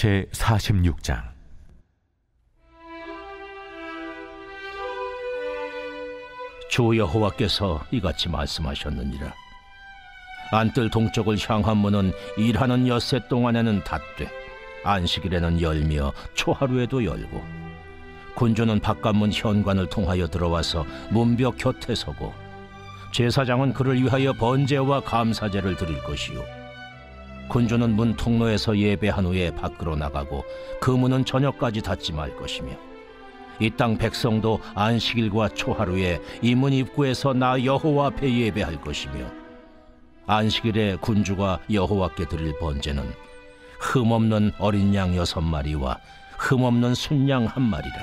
제 46장. 주 여호와께서 이같이 말씀하셨느니라. 안뜰 동쪽을 향한 문은 일하는 엿새 동안에는 닫되 안식일에는 열며 초하루에도 열고, 군주는 바깥문 현관을 통하여 들어와서 문벽 곁에 서고, 제사장은 그를 위하여 번제와 감사제를 드릴 것이요, 군주는 문 통로에서 예배한 후에 밖으로 나가고 그 문은 저녁까지 닫지 말 것이며, 이 땅 백성도 안식일과 초하루에 이 문 입구에서 나 여호와 앞에 예배할 것이며, 안식일에 군주가 여호와께 드릴 번제는 흠없는 어린 양 6마리와 흠없는 순양 1마리라.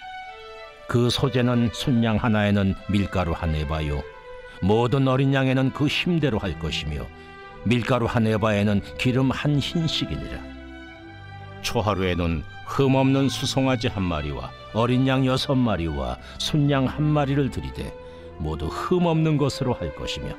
그 소제는 순양 하나에는 밀가루 1에바요, 모든 어린 양에는 그 힘대로 할 것이며, 밀가루 1에바에는 기름 1흰씩이니라. 초하루에는 흠없는 수송아지 1마리와 어린 양 6마리와 순양 1마리를 드리되 모두 흠없는 것으로 할 것이며,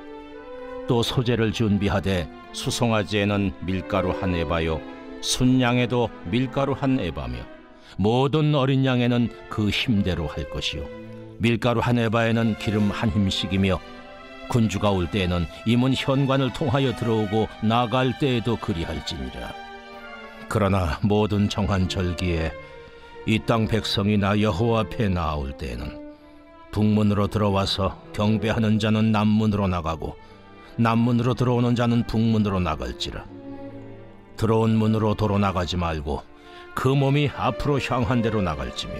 또 소제를 준비하되 수송아지에는 밀가루 1에바요, 순양에도 밀가루 1에바며 모든 어린 양에는 그 힘대로 할 것이요, 밀가루 1에바에는 기름 1힘씩이며, 군주가 올 때에는 이 문 현관을 통하여 들어오고 나갈 때에도 그리할지니라. 그러나 모든 정한 절기에 이 땅 백성이 나 여호와 앞에 나아올 때에는 북문으로 들어와서 경배하는 자는 남문으로 나가고 남문으로 들어오는 자는 북문으로 나갈지라. 들어온 문으로 도로 나가지 말고 그 몸이 앞으로 향한 대로 나갈지며,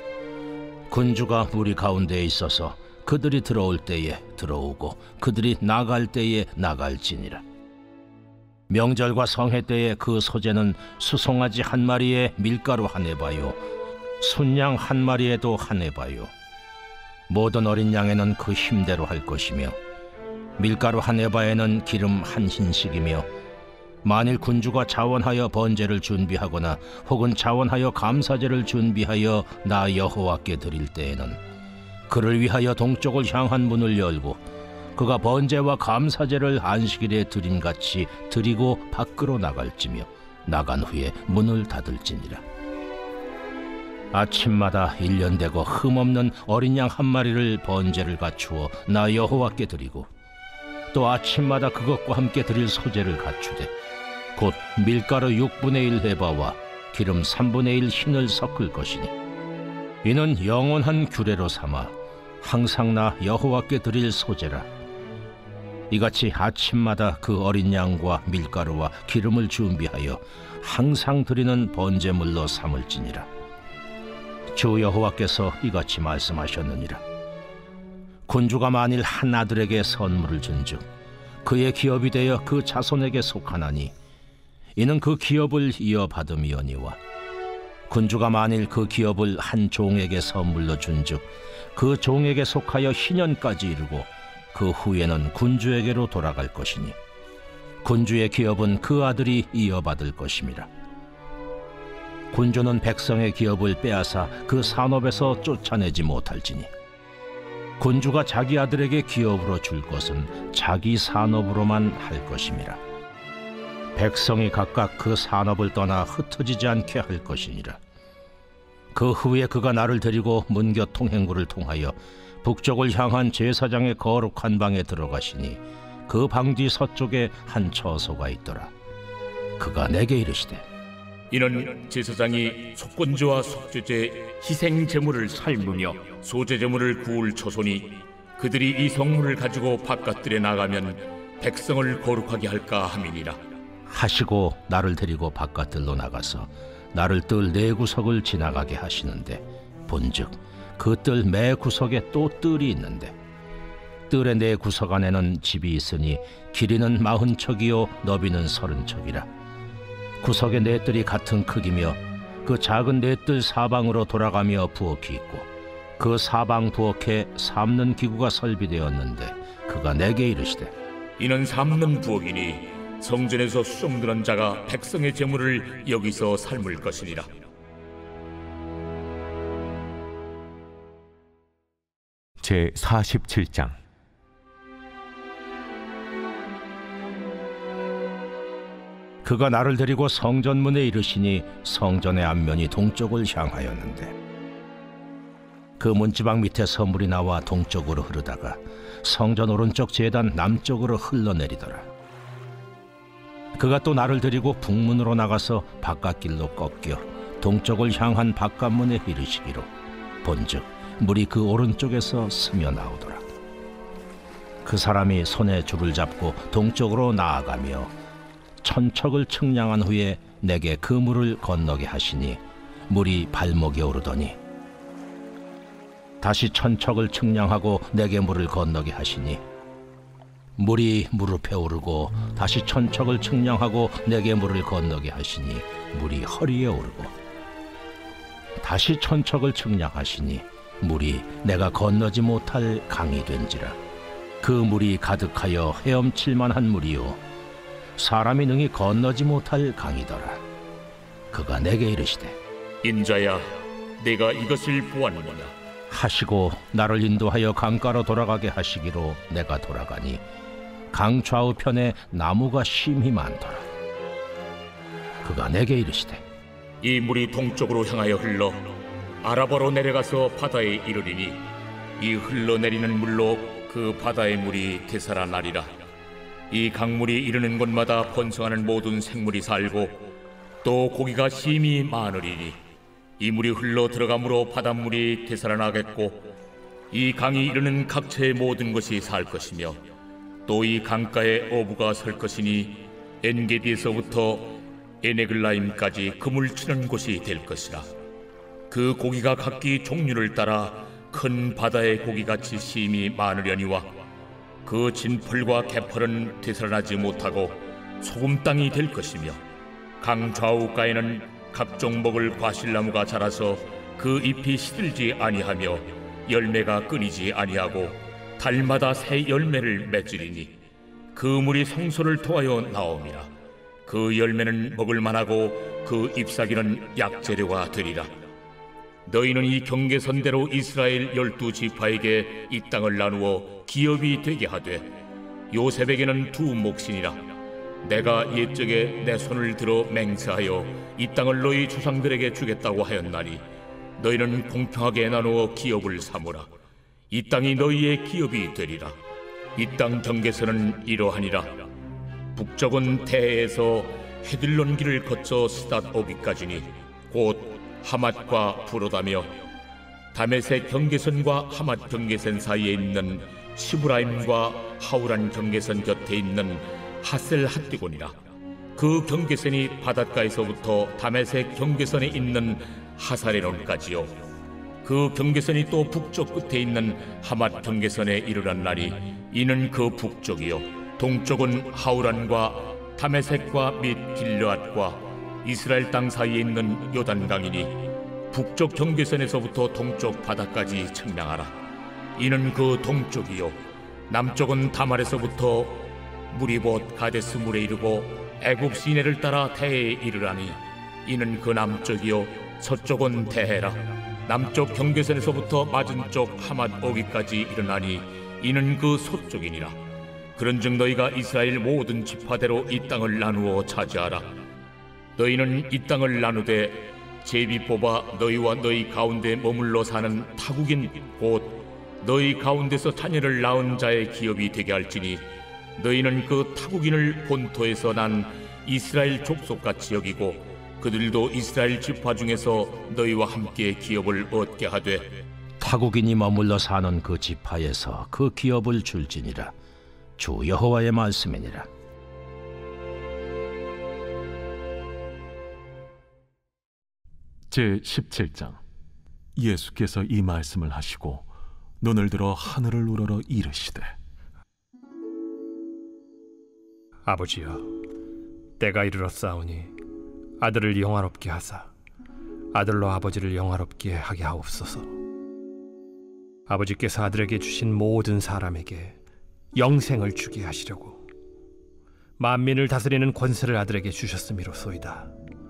군주가 무리 가운데에 있어서 그들이 들어올 때에 들어오고 그들이 나갈 때에 나갈지니라. 명절과 성회 때에 그 소제는 수송아지 1마리에 밀가루 1에바요, 순양 1마리에도 1에바요, 모든 어린 양에는 그 힘대로 할 것이며, 밀가루 1에바에는 기름 1흰씩이며, 만일 군주가 자원하여 번제를 준비하거나 혹은 자원하여 감사제를 준비하여 나 여호와께 드릴 때에는 그를 위하여 동쪽을 향한 문을 열고 그가 번제와 감사제를 안식일에 드림같이 드리고 밖으로 나갈지며, 나간 후에 문을 닫을지니라. 아침마다 1년 되고 흠없는 어린 양 1마리를 번제를 갖추어 나 여호와께 드리고, 또 아침마다 그것과 함께 드릴 소제를 갖추되 곧 밀가루 6분의 1 에바와 기름 3분의 1 흰을 섞을 것이니, 이는 영원한 규례로 삼아 항상 나 여호와께 드릴 소제라. 이같이 아침마다 그 어린 양과 밀가루와 기름을 준비하여 항상 드리는 번제물로 삼을지니라. 주 여호와께서 이같이 말씀하셨느니라. 군주가 만일 한 아들에게 선물을 준즉 그의 기업이 되어 그 자손에게 속하나니, 이는 그 기업을 이어받음이오니와, 군주가 만일 그 기업을 한 종에게 선물로 준즉 그 종에게 속하여 희년까지 이르고 그 후에는 군주에게로 돌아갈 것이니, 군주의 기업은 그 아들이 이어받을 것임이라. 군주는 백성의 기업을 빼앗아 그 산업에서 쫓아내지 못할지니, 군주가 자기 아들에게 기업으로 줄 것은 자기 산업으로만 할 것임이라. 백성이 각각 그 산업을 떠나 흩어지지 않게 할 것이니라. 그 후에 그가 나를 데리고 문곁 통행구를 통하여 북쪽을 향한 제사장의 거룩한 방에 들어가시니, 그 방 뒤 서쪽에 한 처소가 있더라. 그가 내게 이르시되, 이는 제사장이 속건제와 속죄제, 희생 제물을 삶으며 소제 제물을 구울 처소니, 그들이 이 성물을 가지고 바깥들에 나가면 백성을 거룩하게 할까 함이니라 하시고 나를 데리고 바깥들로 나가서 나를 뜰 4구석을 지나가게 하시는데, 본즉 그 뜰 매 구석에 또 뜰이 있는데, 뜰의 4구석 안에는 집이 있으니 길이는 40척이요 너비는 30척이라. 구석의 4뜰이 같은 크기며 그 작은 4뜰 사방으로 돌아가며 부엌이 있고, 그 사방 부엌에 삶는 기구가 설비되었는데, 그가 내게 이르시되, 이는 삶는 부엌이니 성전에서 수종드는 자가 백성의 제물을 여기서 삶을 것이니라. 제 47장. 그가 나를 데리고 성전문에 이르시니 성전의 앞면이 동쪽을 향하였는데 그 문지방 밑에서 물이 나와 동쪽으로 흐르다가 성전 오른쪽 제단 남쪽으로 흘러내리더라. 그가 또 나를 데리고 북문으로 나가서 바깥길로 꺾여 동쪽을 향한 바깥문에 이르시기로 본즉 물이 그 오른쪽에서 스며 나오더라. 그 사람이 손에 줄을 잡고 동쪽으로 나아가며 천척을 측량한 후에 내게 그 물을 건너게 하시니 물이 발목에 오르더니 다시 천척을 측량하고 내게 물을 건너게 하시니 물이 무릎에 오르고 다시 천척을 측량하고 내게 물을 건너게 하시니 물이 허리에 오르고 다시 천척을 측량하시니 물이 내가 건너지 못할 강이 된지라. 그 물이 가득하여 헤엄칠 만한 물이요 사람이 능히 건너지 못할 강이더라. 그가 내게 이르시되 인자야, 내가 이것을 보았느냐? 하시고 나를 인도하여 강가로 돌아가게 하시기로 내가 돌아가니 강 좌우편에 나무가 심히 많더라. 그가 내게 이르시되 이 물이 동쪽으로 향하여 흘러 아라바로 내려가서 바다에 이르리니 이 흘러내리는 물로 그 바다의 물이 되살아나리라. 이 강물이 이르는 곳마다 번성하는 모든 생물이 살고 또 고기가 심히 많으리니 이 물이 흘러 들어가므로 바닷물이 되살아나겠고 이 강이 이르는 각처의 모든 것이 살 것이며 또 이 강가에 어부가 설 것이니 엔게디에서부터 에네글라임까지 그물 치는 곳이 될 것이라. 그 고기가 각기 종류를 따라 큰 바다의 고기같이 심히 많으려니와 그 진펄과 개펄은 되살아나지 못하고 소금 땅이 될 것이며 강 좌우가에는 각종 먹을 과실나무가 자라서 그 잎이 시들지 아니하며 열매가 끊이지 아니하고 달마다 새 열매를 맺으리니 그 물이 성소를 통하여 나옴이라. 그 열매는 먹을 만하고 그 잎사귀는 약재료가 되리라. 너희는 이 경계선대로 이스라엘 12지파에게 이 땅을 나누어 기업이 되게 하되 요셉에게는 두 몫이니라. 내가 옛적에 내 손을 들어 맹세하여 이 땅을 너희 조상들에게 주겠다고 하였나니 너희는 공평하게 나누어 기업을 삼으라. 이 땅이 너희의 기업이 되리라. 이 땅 경계선은 이러하니라. 북쪽은 태에서 헤들론 길을 거쳐 스닷 오기까지니 곧 하맛과 부로다며 다메섹 경계선과 하맛 경계선 사이에 있는 시브라임과 하우란 경계선 곁에 있는 하셀 핫디곤이라. 그 경계선이 바닷가에서부터 다메섹 경계선에 있는 하사레논까지요. 그 경계선이 또 북쪽 끝에 있는 하맛 경계선에 이르렀나니 이는 그 북쪽이요 동쪽은 하우란과 다메섹과 및 길르앗과 이스라엘 땅 사이에 있는 요단강이니 북쪽 경계선에서부터 동쪽 바다까지 측량하라. 이는 그 동쪽이요 남쪽은 다말에서부터 물이 곧 가데스 물에 이르고 애굽 시내를 따라 태해에 이르라니 이는 그 남쪽이요 서쪽은 태해라. 남쪽 경계선에서부터 맞은쪽 하맛 오기까지 이르나니 이는 그 서쪽이니라. 그런즉 너희가 이스라엘 모든 지파대로 이 땅을 나누어 차지하라. 너희는 이 땅을 나누되 제비 뽑아 너희와 너희 가운데 머물러 사는 타국인 곧 너희 가운데서 자녀를 낳은 자의 기업이 되게 할지니 너희는 그 타국인을 본토에서 난 이스라엘 족속같이 여기고 그들도 이스라엘 지파 중에서 너희와 함께 기업을 얻게 하되 타국인이 머물러 사는 그 지파에서 그 기업을 줄지니라. 주 여호와의 말씀이니라. 제17장. 예수께서 이 말씀을 하시고 눈을 들어 하늘을 우러러 이르시되 아버지여, 때가 이르렀사오니 아들을 영화롭게 하사 아들로 아버지를 영화롭게 하게 하옵소서. 아버지께서 아들에게 주신 모든 사람에게 영생을 주게 하시려고 만민을 다스리는 권세를 아들에게 주셨음이로소이다.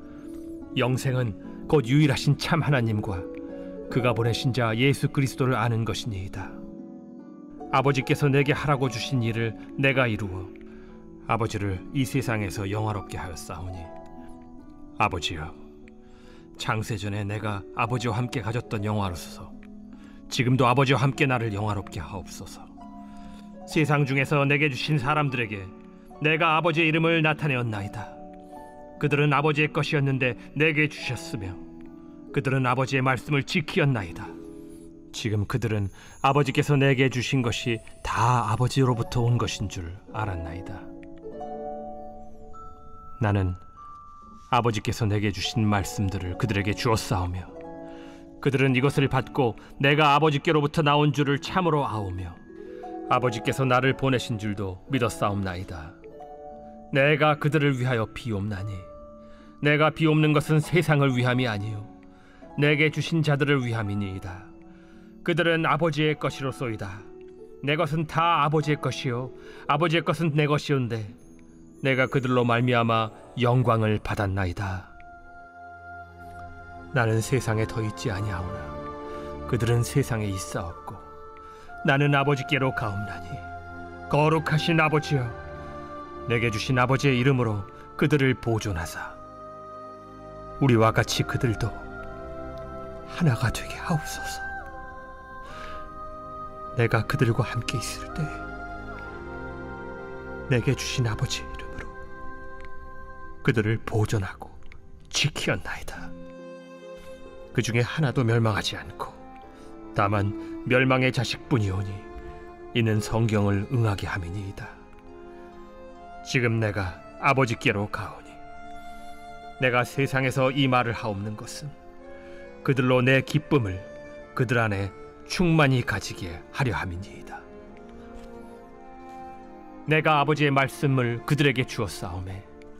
영생은 곧 유일하신 참 하나님과 그가 보내신 자 예수 그리스도를 아는 것이니이다. 아버지께서 내게 하라고 주신 일을 내가 이루어 아버지를 이 세상에서 영화롭게 하였사오니 아버지여, 창세전에 내가 아버지와 함께 가졌던 영화로서 지금도 아버지와 함께 나를 영화롭게 하옵소서. 세상 중에서 내게 주신 사람들에게 내가 아버지의 이름을 나타내었나이다. 그들은 아버지의 것이었는데 내게 주셨으며 그들은 아버지의 말씀을 지키었나이다. 지금 그들은 아버지께서 내게 주신 것이 다 아버지로부터 온 것인 줄 알았나이다. 나는 아버지께서 내게 주신 말씀들을 그들에게 주었사오며 그들은 이것을 받고 내가 아버지께로부터 나온 줄을 참으로 아오며 아버지께서 나를 보내신 줄도 믿었사옵나이다. 내가 그들을 위하여 비옵나니 내가 비옵는 것은 세상을 위함이 아니요 내게 주신 자들을 위함이니이다. 그들은 아버지의 것이로소이다. 내 것은 다 아버지의 것이요 아버지의 것은 내 것이온데 내가 그들로 말미암아 영광을 받았나이다. 나는 세상에 더 있지 아니하오나 그들은 세상에 있사옵고 나는 아버지께로 가옵나니 거룩하신 아버지여, 내게 주신 아버지의 이름으로 그들을 보존하사 우리와 같이 그들도 하나가 되게 하옵소서. 내가 그들과 함께 있을 때 내게 주신 아버지의 이름으로 그들을 보존하고 지키었나이다. 그 중에 하나도 멸망하지 않고 다만 멸망의 자식뿐이오니 이는 성경을 응하게 함이니이다. 지금 내가 아버지께로 가오니 내가 세상에서 이 말을 하옵는 것은 그들로 내 기쁨을 그들 안에 충만히 가지게 하려 함이니이다. 내가 아버지의 말씀을 그들에게 주었사오매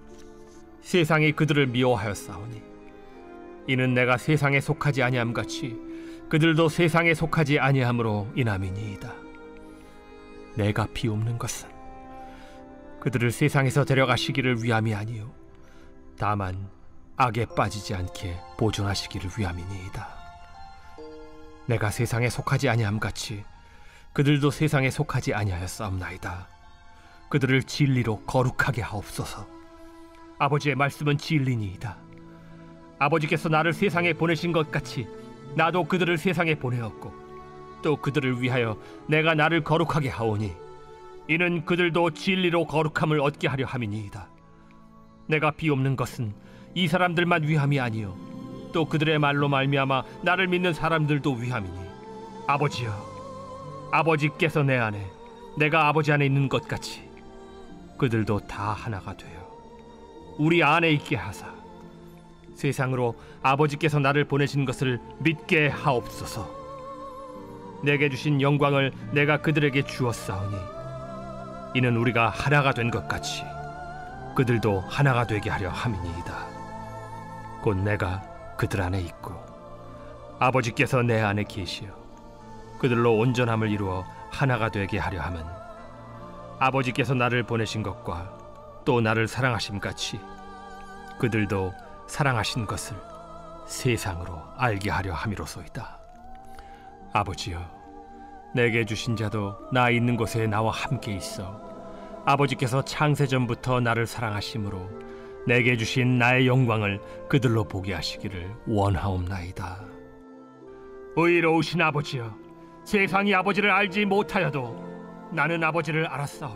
세상이 그들을 미워하였사오니 이는 내가 세상에 속하지 아니함같이 그들도 세상에 속하지 아니함으로 인함이니이다. 내가 비옵는 것은 그들을 세상에서 데려가시기를 위함이 아니요 다만 악에 빠지지 않게 보존하시기를 위함이니이다. 내가 세상에 속하지 아니함같이 그들도 세상에 속하지 아니하였사옵나이다. 그들을 진리로 거룩하게 하옵소서. 아버지의 말씀은 진리니이다. 아버지께서 나를 세상에 보내신 것 같이 나도 그들을 세상에 보내었고 또 그들을 위하여 내가 나를 거룩하게 하오니 이는 그들도 진리로 거룩함을 얻게 하려 함이니이다. 내가 비옵는 것은 이 사람들만 위함이 아니요 또 그들의 말로 말미암아 나를 믿는 사람들도 위함이니 아버지여, 아버지께서 내 안에 내가 아버지 안에 있는 것 같이 그들도 다 하나가 되어 우리 안에 있게 하사 세상으로 아버지께서 나를 보내신 것을 믿게 하옵소서. 내게 주신 영광을 내가 그들에게 주었사오니 이는 우리가 하나가 된 것 같이 그들도 하나가 되게 하려 함이니이다. 곧 내가 그들 안에 있고 아버지께서 내 안에 계시어 그들로 온전함을 이루어 하나가 되게 하려 함은 아버지께서 나를 보내신 것과 또 나를 사랑하심 같이 그들도 사랑하신 것을 세상으로 알게 하려 함이로소이다. 아버지여, 내게 주신 자도 나 있는 곳에 나와 함께 있어 아버지께서 창세전부터 나를 사랑하심으로 내게 주신 나의 영광을 그들로 보게 하시기를 원하옵나이다. 의로우신 아버지여, 세상이 아버지를 알지 못하여도 나는 아버지를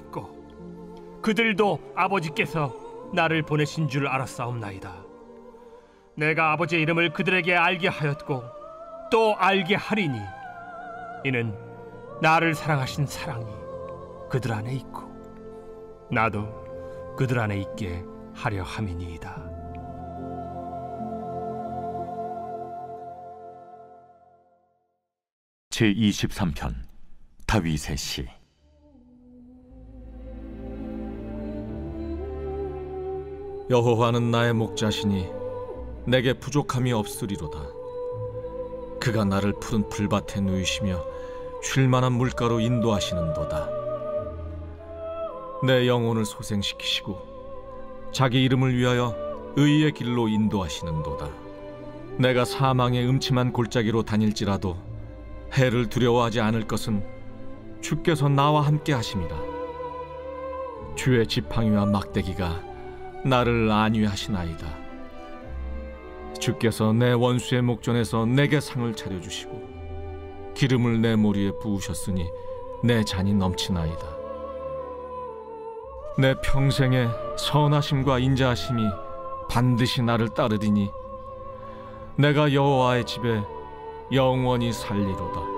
알았사옵고 그들도 아버지께서 나를 보내신 줄 알았사옵나이다. 내가 아버지의 이름을 그들에게 알게 하였고 또 알게 하리니 이는 나를 사랑하신 사랑이 그들 안에 있고 나도 그들 안에 있게 하려 함이니이다. 제23편 다윗의 시. 여호와는 나의 목자시니 내게 부족함이 없으리로다. 그가 나를 푸른 풀밭에 누이시며 쉴 만한 물가로 인도하시는도다. 내 영혼을 소생시키시고 자기 이름을 위하여 의의 길로 인도하시는도다. 내가 사망의 음침한 골짜기로 다닐지라도 해를 두려워하지 않을 것은 주께서 나와 함께 하심이라. 주의 지팡이와 막대기가 나를 안위하시나이다. 주께서 내 원수의 목전에서 내게 상을 차려주시고 기름을 내 머리에 부으셨으니 내 잔이 넘치나이다. 내 평생의 선하심과 인자하심이 반드시 나를 따르리니 내가 여호와의 집에 영원히 살리로다.